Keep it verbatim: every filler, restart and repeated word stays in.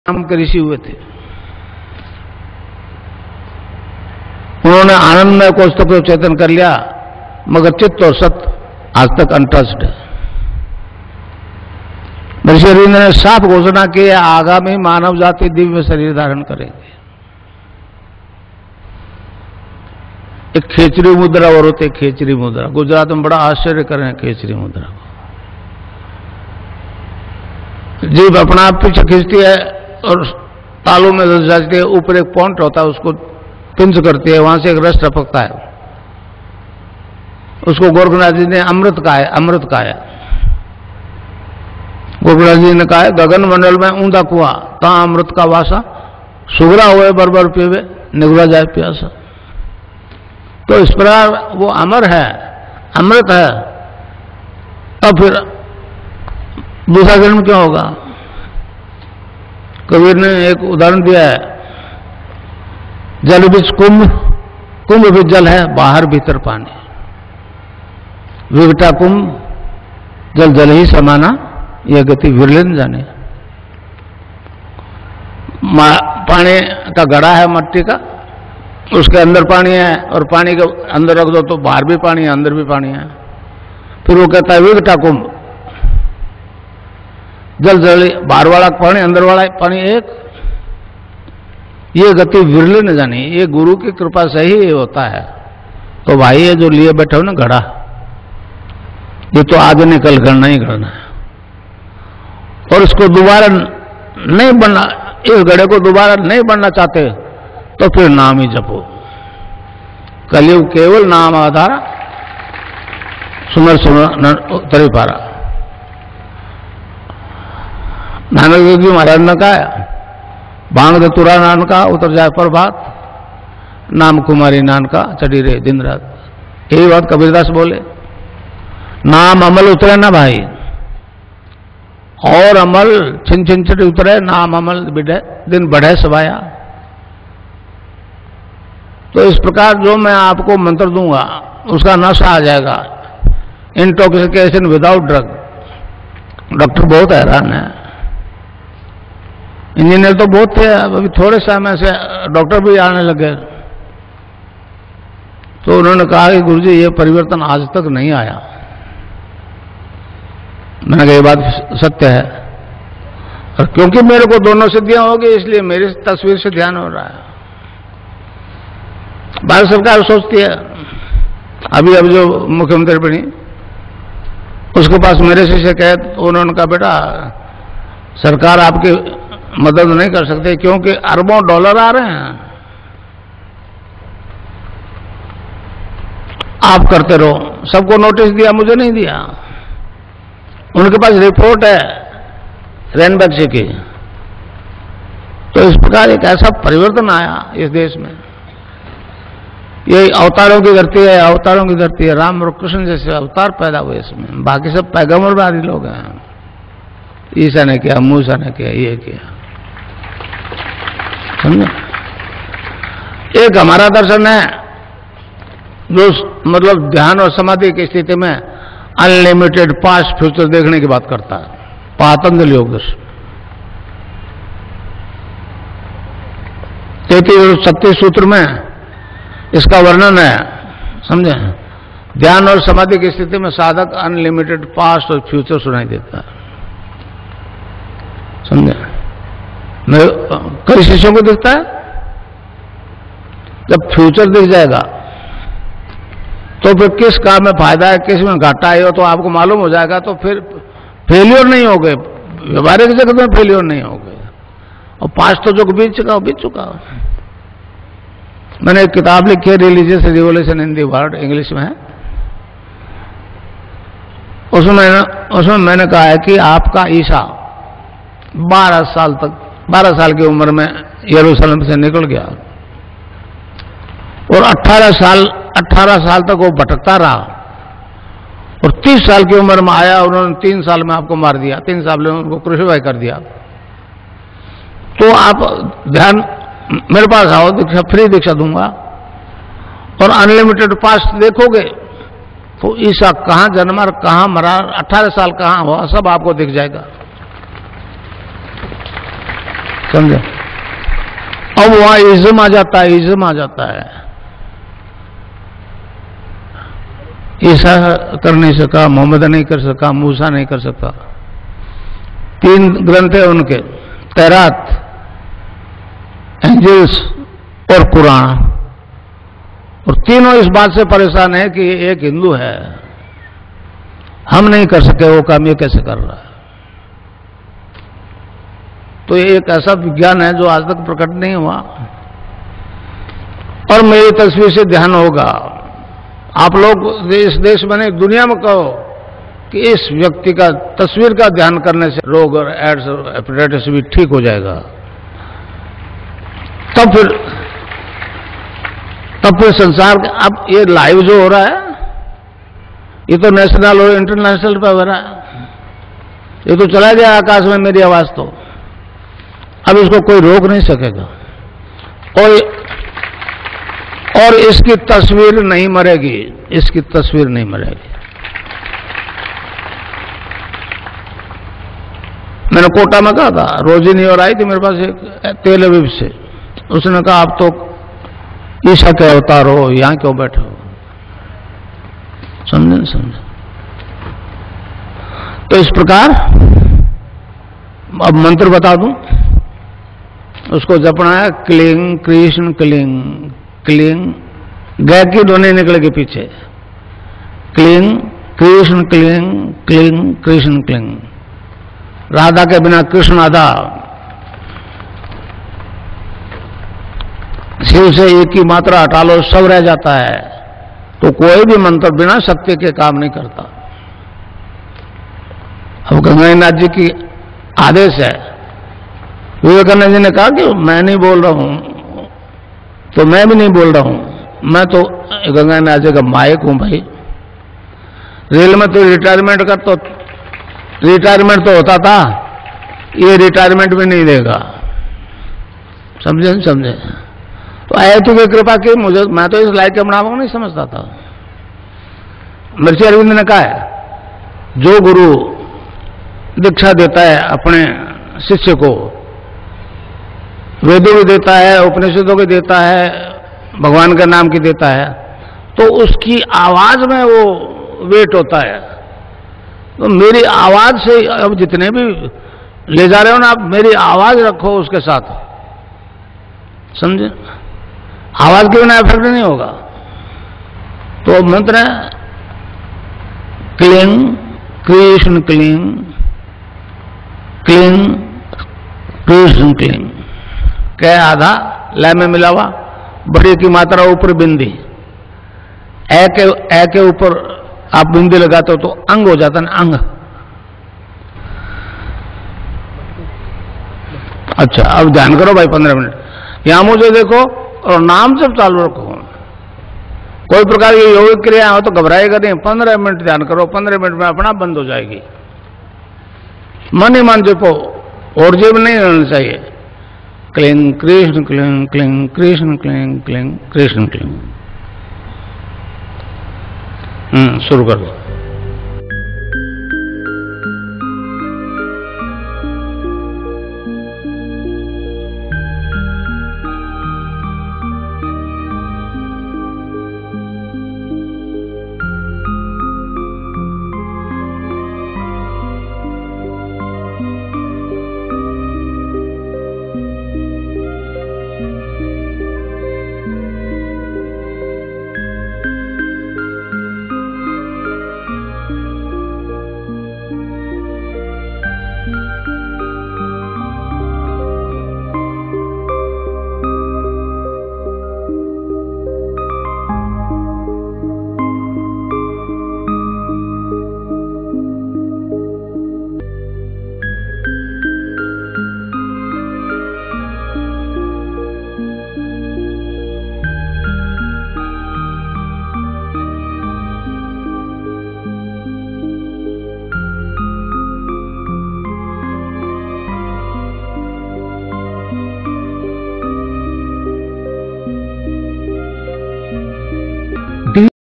नाम के ऋषि हुए थे। उन्होंने आनंदमय कोश तक तो चेतन कर लिया, मगर चित्त और सत्य आज तक अनटच्ड है। ऋषि अरविंद ने साफ घोषणा की, आगामी मानव जाति दिव्य शरीर धारण करेंगे। एक खेचरी मुद्रा और होती है खेचरी मुद्रा। गुजरात में बड़ा आश्चर्य कर रहे हैं खेचरी मुद्रा को। जीभ अपना आप पीछे खींचती है और तालू में धस जाती है, ऊपर एक पॉइंट होता है, उसको पिंच करती है, वहां से एक रस टपकता है। उसको गोरखनाथ जी ने अमृत कहा है, अमृत कहा है। गोरखनाथ जी ने कहा है, गगन मंडल में ऊंधा कुआं ता अमृत का वासा, सुगरा हुए बरबर पीवे निगुरा जाए प्यासा। तो इस प्रकार वो अमर है, अमृत है। अब फिर दूसरा जन्म क्या होगा? कबीर ने एक उदाहरण दिया है, जल बीच कुंभ, कुंभ भी जल है, बाहर भीतर पानी। विघटा कुंभ जल जल ही समाना, यह गति विरलन जाने। पानी का घड़ा है मट्टी का, उसके अंदर पानी है, और पानी के अंदर रख दो तो बाहर भी पानी है, अंदर भी पानी है। फिर वो कहता है विघटा कुंभ, जल जल बाहर वाला पानी अंदर वाला पानी एक। ये गति विरले न जानी, ये गुरु की कृपा से ही होता है। तो भाई ये जो लिए बैठे हो ना घड़ा, ये तो आज निकल करना ही करना है, और इसको दोबारा नहीं बनना, इस घड़े को दोबारा नहीं बनना चाहते तो फिर नाम ही जपो। कलयुग केवल नाम आधारा, सुमर सुमर तरी पारा। नानक देव जी महाराज ने कहा, बांग दे तुरा नान का उतर जाए प्रभात, नाम कुमारी नान का चढ़ी रहे दिन रात। यही बात कबीरदास बोले, नाम अमल उतरे ना भाई, और अमल छिन छिन छिन उतरे, नाम अमल बिढ़े दिन बढ़े सवाया। तो इस प्रकार जो मैं आपको मंत्र दूंगा उसका नशा आ जाएगा, इंटॉक्सिकेशन विदाउट ड्रग। डॉक्टर बहुत हैरान है, इंजीनियर तो बहुत थे, अभी थोड़े समय से डॉक्टर भी आने लगे। तो उन्होंने कहा कि गुरुजी ये परिवर्तन आज तक नहीं आया। मैंने कहा ये बात सत्य है, और क्योंकि मेरे को दोनों सिद्धियां होगी इसलिए मेरी तस्वीर से ध्यान हो रहा है। भारत सरकार सोचती है, अभी अब जो मुख्यमंत्री बनी उसके पास मेरे से कहे, तो उन्होंने कहा बेटा सरकार आपकी मदद नहीं कर सकते क्योंकि अरबों डॉलर आ रहे हैं, आप करते रहो। सबको नोटिस दिया, मुझे नहीं दिया। उनके पास रिपोर्ट है रैनबैक्सी की। तो इस प्रकार एक ऐसा परिवर्तन आया इस देश में। ये अवतारों की धरती है, अवतारों की धरती है। राम और कृष्ण जैसे अवतार पैदा हुए इसमें, बाकी सब पैगंबरवादी लोग हैं। ईसा ने किया, मूसा ने किया, ये किया, समझे? एक हमारा दर्शन है जो मतलब ध्यान और समाधि की स्थिति में अनलिमिटेड पास्ट फ्यूचर देखने की बात करता है, पातंजलि योग दर्शन। तैतीस छत्तीस सूत्र में इसका वर्णन है, समझे? ध्यान और समाधि की स्थिति में साधक अनलिमिटेड पास्ट और फ्यूचर सुनाई देता है, समझे? मैं कई शिष्यों को दिखता है, जब फ्यूचर दिख जाएगा तो फिर किस काम में फायदा है, किस में घाटा है, तो आपको मालूम हो जाएगा। तो फिर फेलियर नहीं हो गए, व्यवहारिक जगत में फेलियर नहीं हो गए। और पास्ट तो जो बीत चुका बीत चुका। मैंने एक किताब लिखी है, religious revolution in the world, English में है। उसमें उसमें मैंने कहा है कि आपका ईसा बारह साल तक बारह साल की उम्र में यरूशलेम से निकल गया, और अठारह साल अठारह साल तक वो भटकता रहा, और तीस साल की उम्र में आया, उन्होंने तीन साल में आपको मार दिया, तीन साल में उनको क्रूसिफाई कर दिया। तो आप ध्यान मेरे पास आओ, दीक्षा फ्री दीक्षा दूंगा, और अनलिमिटेड पास्ट देखोगे तो ईसा कहां जन्मा, कहां मरा, अठारह साल कहां हुआ, सब आपको दिख जाएगा। समझे? अब वहां इज्म आ जाता है, इज्म आ जाता है। ईसा कर नहीं सका, मोहम्मद नहीं कर सका, मूसा नहीं कर सका। तीन ग्रंथ है उनके, तैरात, एंजल्स और कुरान, और तीनों इस बात से परेशान है कि एक हिंदू है, हम नहीं कर सके वो काम, ये कैसे कर रहा है। तो ये एक ऐसा विज्ञान है जो आज तक प्रकट नहीं हुआ। और मेरी तस्वीर से ध्यान होगा, आप लोग इस देश में नहीं दुनिया में कहो कि इस व्यक्ति का तस्वीर का ध्यान करने से रोग और एड्स और हेपेटाइटिस भी ठीक हो जाएगा, तब फिर तब फिर संसार के, अब ये लाइव जो हो रहा है ये तो नेशनल और इंटरनेशनल पे हो रहा है, ये तो चला गया आकाश में मेरी आवाज तो, अब इसको कोई रोक नहीं सकेगा। और और इसकी तस्वीर नहीं मरेगी, इसकी तस्वीर नहीं मरेगी। मैंने कोटा में कहा था, रोजिनी और आई थी मेरे पास एक तेल अवीब से, उसने कहा आप तो ईसा के अवतार हो, यहां क्यों बैठे हो? समझे समझे? तो इस प्रकार अब मंत्र बता दूं, उसको जपना है क्लिंग कृष्ण क्लिंग क्लिंग, गै की ध्वनि निकलेगी पीछे, क्लिंग कृष्ण क्लिंग क्लिंग कृष्ण क्लिंग। राधा के बिना कृष्ण आधा, शिव से एक की मात्रा हटा लो सब रह जाता है। तो कोई भी मंत्र बिना शक्ति के काम नहीं करता। अब गंगानाथ जी की आदेश है, विवेकानंद जी ने कहा कि मैं नहीं बोल रहा हूं, तो मैं भी नहीं बोल रहा हूं, मैं तो गंगानाथ जी का माइक हूं भाई। रेल में तो रिटायरमेंट का तो रिटायरमेंट तो होता था, ये रिटायरमेंट भी नहीं देगा। समझे नहीं समझे? तो आए तो की कृपा की, मुझे मैं तो इस लायक अपना को नहीं समझता था। महर्षि अरविंद ने कहा है, जो गुरु दीक्षा देता है अपने शिष्य को, वेदों की देता है, उपनिषदों की देता है, भगवान के नाम की देता है, तो उसकी आवाज में वो वेट होता है। तो मेरी आवाज से अब जितने भी ले जा रहे हो ना आप, मेरी आवाज रखो उसके साथ, समझे? आवाज के बिना इफेक्ट नहीं होगा। तो मंत्र है क्लिंग कृष्ण क्लिंग क्लिंग कृष्ण क्लिंग। कै आधा लय में मिला हुआ, बड़ी की मात्रा ऊपर बिंदी, ए के ए के ऊपर आप बिंदी लगाते हो तो अंग हो जाता है ना, अंग। अच्छा अब ध्यान करो भाई, पंद्रह मिनट यहां मुझे देखो और नाम जब चालू रखो। कोई प्रकार की योगिक क्रिया हो तो घबराएगा नहीं, पंद्रह मिनट ध्यान करो, पंद्रह मिनट में अपना बंद हो जाएगी। मन ही मन जपो, और जेब नहीं रहना चाहिए। क्लिंग कृष्ण क्लिंग क्लिंग कृष्ण क्लिंग क्लिंग कृष्ण क्लिंग। हम्म शुरू कर दो।